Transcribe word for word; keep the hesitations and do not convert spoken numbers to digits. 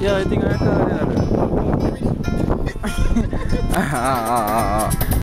Yeah, I think I heard it. Ah, ah, ah, ah, ah.